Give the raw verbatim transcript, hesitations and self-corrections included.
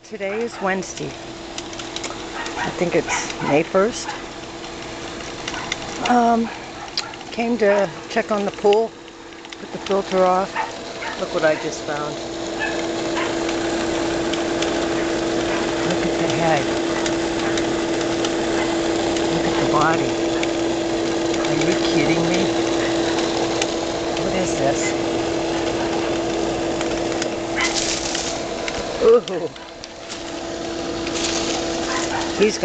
Today is Wednesday. I think it's May first. Um, came to check on the pool, put the filter off. Look what I just found. Look at the head. Look at the body. Are you kidding me? What is this? Ooh. He's